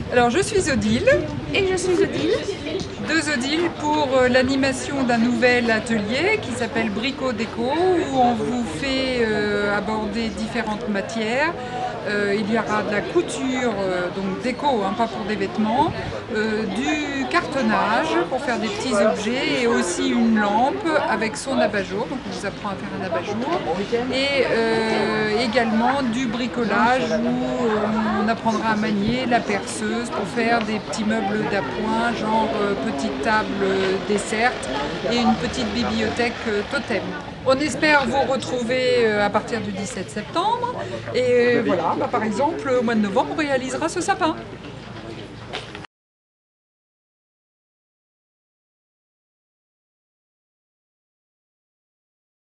Alors je suis Odile, Et je suis Odile. deux Odile pour l'animation d'un nouvel atelier qui s'appelle Brico Déco où on vous fait aborder différentes matières. Il y aura de la couture, donc déco, hein, pas pour des vêtements, du cartonnage pour faire des petits objets et aussi une lampe avec son abat-jour, donc on vous apprend à faire un abat-jour, et également du bricolage où on apprendra à manier la perceuse pour faire des petits meubles d'appoint, genre petite table desserte et une petite bibliothèque totem. On espère vous retrouver à partir du 17 septembre et voilà, par exemple au mois de novembre on réalisera ce sapin.